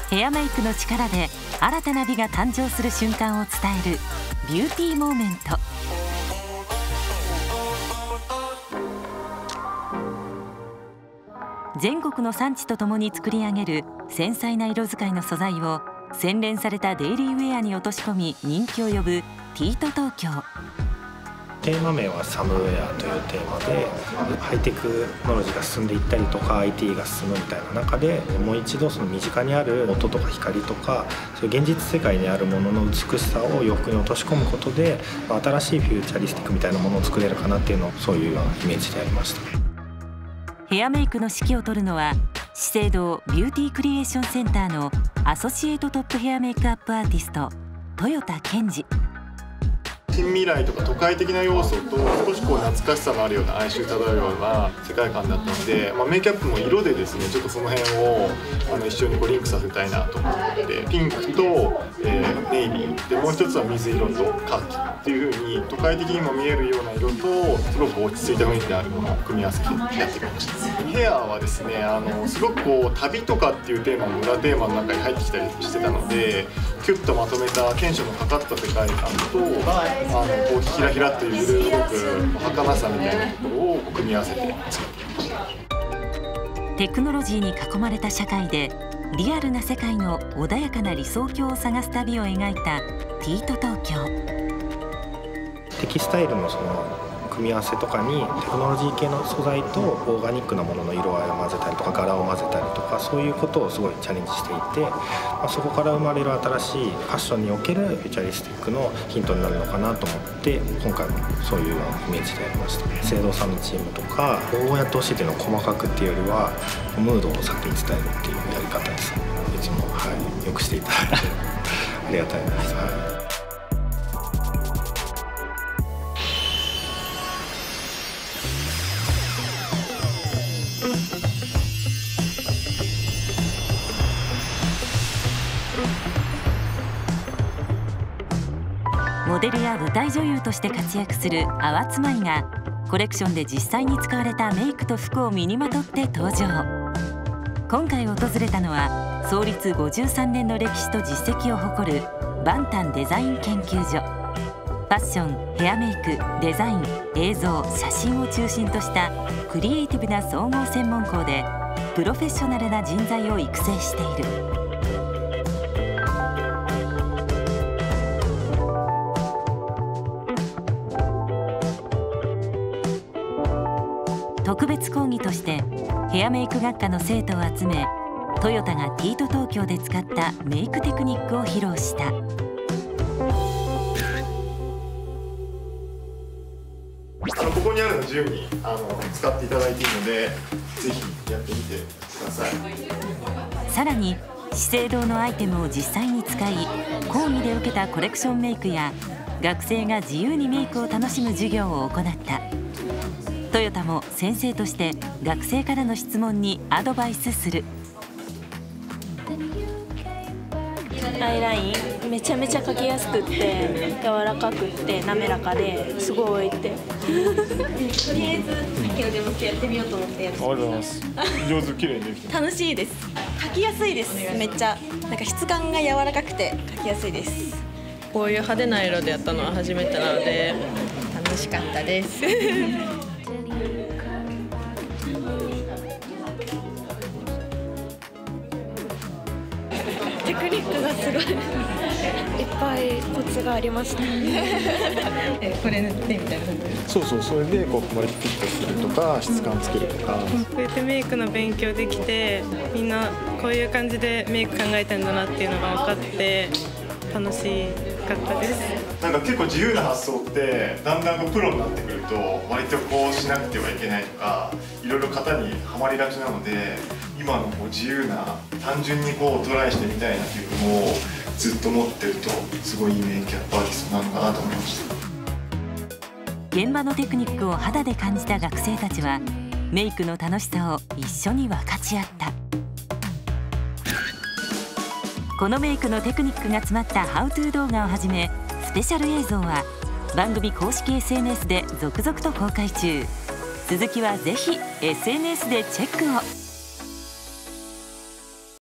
ヘアメイクの力で新たな美が誕生する瞬間を伝えるビューティーモーメント。全国の産地とともに作り上げる繊細な色使いの素材を洗練されたデイリーウェアに落とし込み人気を呼ぶティート東京。 テーマ名はサムウェアというテーマで、ハイテクノロジーが進んでいったりとか IT が進むみたいな中で、もう一度その身近にある音とか光とか、そういう現実世界にあるものの美しさを洋服に落とし込むことで、新しいフューチャリスティックみたいなものを作れるかなっていうのを、そういうようなイメージでありました。 ヘアメイクの指揮を執るのは資生堂ビューティークリエーションセンターのアソシエイトトップヘアメイクアップアーティスト豊田健二。 近未来とか都会的な要素と少し懐かしさがあるような哀愁漂うような世界観だったので、メイクアップも色でですね、ちょっとその辺を一緒にリンクさせたいなと思ってピンクと、ネイビーで、もう一つは水色とカーキっていう風に都会的にも見えるような色とすごく落ち着いた雰囲気であるものを組み合わせてやってみました。ヘアはですね、すごく旅とかっていうテーマも裏テーマの中に入ってきたりしてたので、キュッとまとめたテンションのかかった世界観とひらひらというすごく儚さみたいなところを組み合わせて作ってみました。 テクノロジーに囲まれた社会でリアルな世界の穏やかな理想郷を探す旅を描いたティート東京。 テキスタイルのその組み合わせとかにテクノロジー系の素材とオーガニックなものの色合いを混ぜたりとか柄を混ぜたりとか、そういうことをすごいチャレンジしていて、そこから生まれる新しいファッションにおけるフューチャリスティックのヒントになるのかなと思って、今回もそういうようなイメージでやりました。資生堂さんのチームとかこうやってほしいっていうのを細かくっていうよりはムードを先に伝えるっていうやり方ですね。いつも、よくしていただいてありがたいです。 モデルや舞台女優として活躍する淡津舞がコレクションで実際に使われたメイクと服を身にまとって登場。今回訪れたのは創立53年の歴史と実績を誇るバンタンデザイン研究所。ファッション、ヘアメイク、デザイン、映像、写真を中心としたクリエイティブな総合専門校でプロフェッショナルな人材を育成している。特別講義としてヘアメイク学科の生徒を集め、トヨタがティート東京で使ったメイクテクニックを披露した。 ここにあるの自由に使っていただいているので、ぜひやってみてください。 さらに資生堂のアイテムを実際に使い、講義で受けたコレクションメイクや学生が自由にメイクを楽しむ授業を行った。トヨタも先生として学生からの質問にアドバイスする。 アイラインめちゃめちゃ描きやすくって柔らかくって滑らかですごいって。とりあえずさっきのデモやってみようと思ってやって。 ありがとうございます。上手、綺麗にできて楽しいです。描きやすいです。めっちゃ質感が柔らかくて描きやすいです。 こういう派手な色でやったのは初めてなので楽しかったです。 テクニックがすごいいっぱいコツがありました。 これ塗ってみたいな。 そう、それでこうマルチフィットするとか質感つけるとか、 こうやってメイクの勉強できて、みんなこういう感じでメイク考えてんだなっていうのが分かって楽しかったです。 結構自由な発想ってだんだんプロになってくると割とこうしなくてはいけないとか、いろいろ型にはまりがちなので、今のこう自由な単純にこうトライしてみたいな気分をずっと持ってると、すごいいいメイクアップアーティストなのかなと思いました。 現場のテクニックを肌で感じた学生たちはメイクの楽しさを一緒に分かち合った。このメイクのテクニックが詰まったハウトゥー動画をはじめスペシャル映像は番組公式 SNS で続々と公開中。続きはぜひ SNS でチェックを。